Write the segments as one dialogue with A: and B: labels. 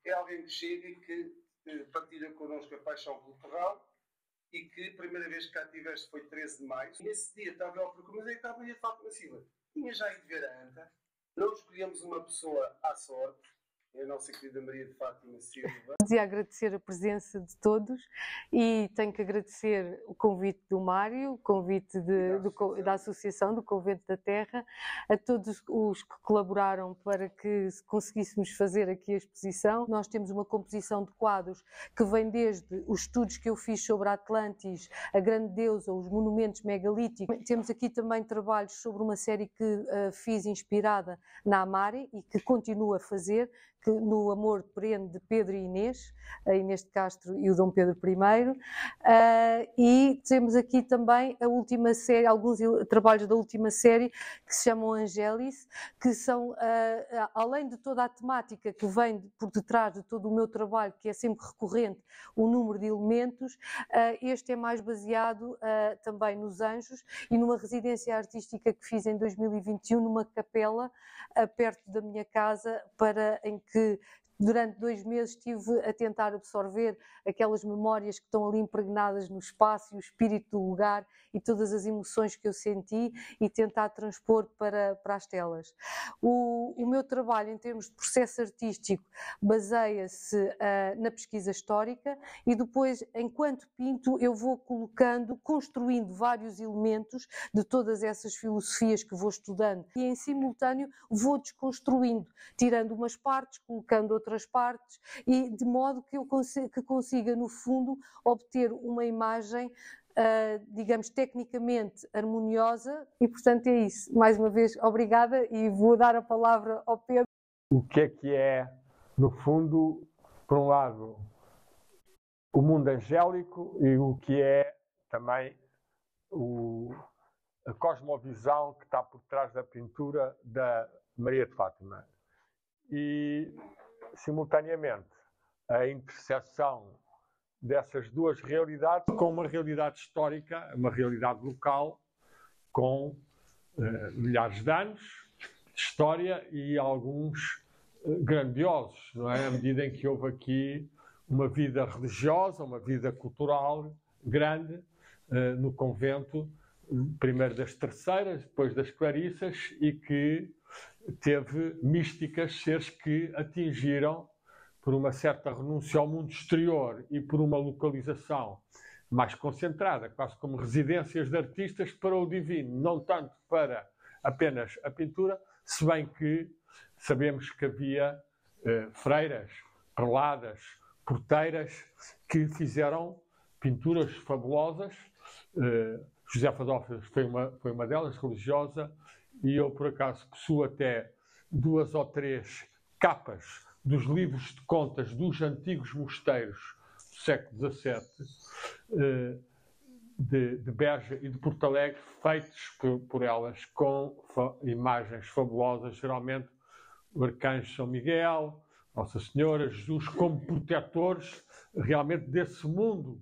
A: é alguém que chega e que partilha connosco a paixão pelo Torral e que a primeira vez que cá estiveste foi 13 de maio. E nesse dia estava eu a procurar, mas é que estava a Fátima Silva. Tinha já ido ver a Anta. Não escolhemos uma pessoa à sorte. É a nossa querida Maria de Fátima Silva.
B: Queria agradecer a presença de todos e tenho que agradecer o convite do Mário, o convite da Associação do Convento da Terra, a todos os que colaboraram para que conseguíssemos fazer aqui a exposição. Nós temos uma composição de quadros que vem desde os estudos que eu fiz sobre a Atlantis, a Grande Deusa, os monumentos megalíticos. Temos aqui também trabalhos sobre uma série que fiz inspirada na Amare e que continuo a fazer, que no Amor Perene de Pedro e Inês, a Inês de Castro e o Dom Pedro I. E temos aqui também a última série, alguns trabalhos da última série que se chamam Angelis, que são, além de toda a temática que vem por detrás de todo o meu trabalho, que é sempre recorrente, o número de elementos, este é mais baseado também nos anjos e numa residência artística que fiz em 2021 numa capela perto da minha casa, em que durante 2 meses estive a tentar absorver aquelas memórias que estão ali impregnadas no espaço e o espírito do lugar e todas as emoções que eu senti e tentar transpor para as telas. O meu trabalho em termos de processo artístico baseia-se na pesquisa histórica e depois, enquanto pinto, eu vou construindo vários elementos de todas essas filosofias que vou estudando e em simultâneo vou desconstruindo, tirando umas partes, colocando outras partes e de modo que eu consiga no fundo obter uma imagem digamos tecnicamente harmoniosa e portanto é isso. Mais uma vez obrigada e vou dar a palavra ao Pedro.
C: O que é no fundo, por um lado, o mundo angélico e o que é também a cosmovisão que está por trás da pintura da Maria de Fátima. E, simultaneamente, a interseção dessas duas realidades com uma realidade histórica, uma realidade local, com milhares de anos de história e alguns grandiosos, não é? À medida em que houve aqui uma vida religiosa, uma vida cultural grande no convento, primeiro das Terceiras, depois das Clarissas, e que teve místicas, seres que atingiram, por uma certa renúncia ao mundo exterior e por uma localização mais concentrada, quase como residências de artistas para o divino, não tanto para apenas a pintura, se bem que sabemos que havia freiras, preladas, porteiras, que fizeram pinturas fabulosas. Josefa Adolfos foi uma delas, religiosa, e eu, por acaso, possuo até 2 ou 3 capas dos livros de contas dos antigos mosteiros do século XVII, de Beja e de Porto Alegre, feitos por elas com imagens fabulosas, geralmente o Arcanjo São Miguel, Nossa Senhora, Jesus, como protetores realmente desse mundo,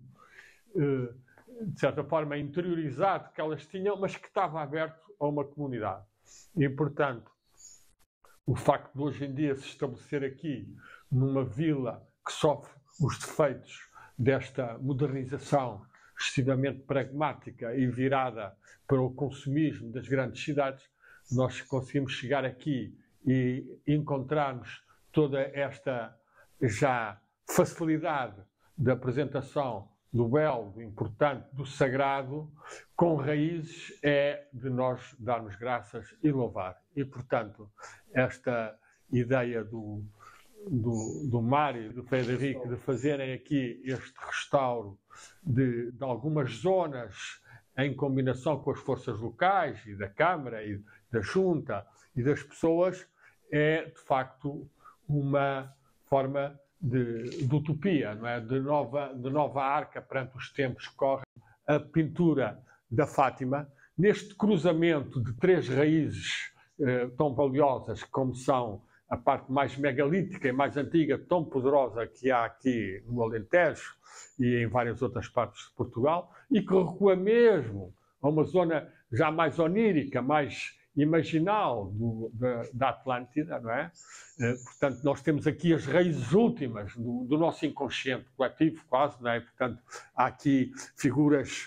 C: de certa forma interiorizado que elas tinham, mas que estava aberto a uma comunidade. E, portanto, o facto de hoje em dia se estabelecer aqui numa vila que sofre os defeitos desta modernização excessivamente pragmática e virada para o consumismo das grandes cidades, nós conseguimos chegar aqui e encontrarmos toda esta já facilidade da apresentação do belo, do importante, do sagrado, com raízes, é de nós darmos graças e louvar. E, portanto, esta ideia do Mário e do Frederico de fazerem aqui este restauro de algumas zonas em combinação com as forças locais e da Câmara e da Junta e das pessoas, é, de facto, uma forma de utopia, não é? de nova arca perante os tempos que correm. A pintura da Fátima, neste cruzamento de 3 raízes tão valiosas como são a parte mais megalítica e mais antiga, tão poderosa que há aqui no Alentejo e em várias outras partes de Portugal, e que recua mesmo a uma zona já mais onírica, mais imaginal da Atlântida, não é? Portanto, nós temos aqui as raízes últimas do nosso inconsciente coletivo, quase, não é? Portanto, há aqui figuras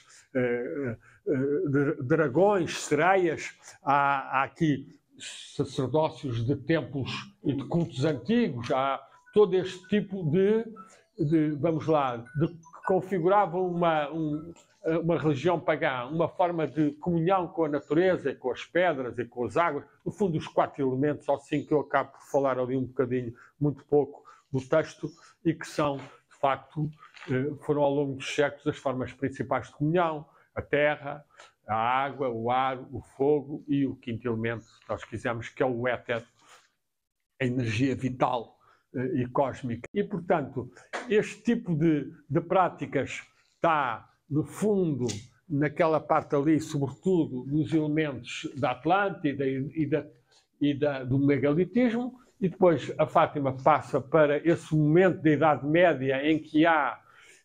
C: de dragões, sereias, há aqui sacerdócios de templos e de cultos antigos, há todo este tipo vamos lá, que configurava uma religião pagã, uma forma de comunhão com a natureza, com as pedras e com as águas, no fundo os 4 elementos, assim que eu acabo por falar ali um bocadinho, muito pouco, do texto, e que são, de facto, foram ao longo dos séculos as formas principais de comunhão, a terra, a água, o ar, o fogo e o 5º elemento, se nós quisermos, que é o éter, a energia vital e cósmica. E, portanto, este tipo de práticas está, no fundo, naquela parte ali, sobretudo, dos elementos da Atlântida e do megalitismo, e depois a Fátima passa para esse momento da Idade Média em que há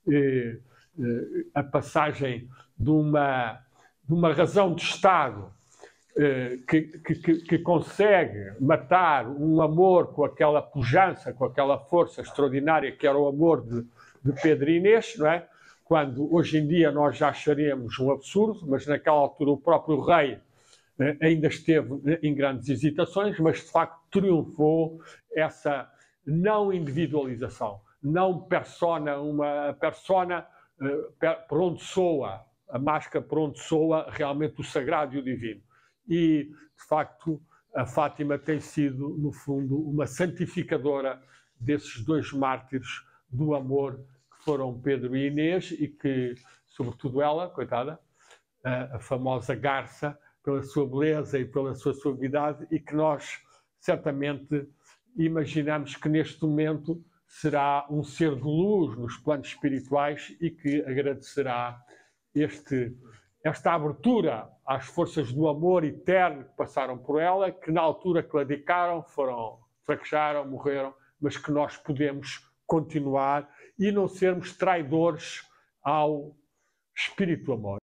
C: a passagem de uma razão de Estado que consegue matar um amor com aquela pujança, com aquela força extraordinária que era o amor de Pedro e Inês, não é? Quando hoje em dia nós já acharíamos um absurdo, mas naquela altura o próprio rei ainda esteve em grandes hesitações, mas de facto triunfou essa não individualização, não persona, uma persona por onde soa, a máscara por onde soa realmente o sagrado e o divino. E, de facto, a Fátima tem sido, no fundo, uma santificadora desses 2 mártires do amor que foram Pedro e Inês e que, sobretudo ela, coitada, a famosa garça, pela sua beleza e pela sua suavidade, e que nós, certamente, imaginamos que neste momento será um ser de luz nos planos espirituais e que agradecerá esta abertura às forças do amor eterno que passaram por ela, que na altura claudicaram, fraquejaram, morreram, mas que nós podemos continuar e não sermos traidores ao espírito amor.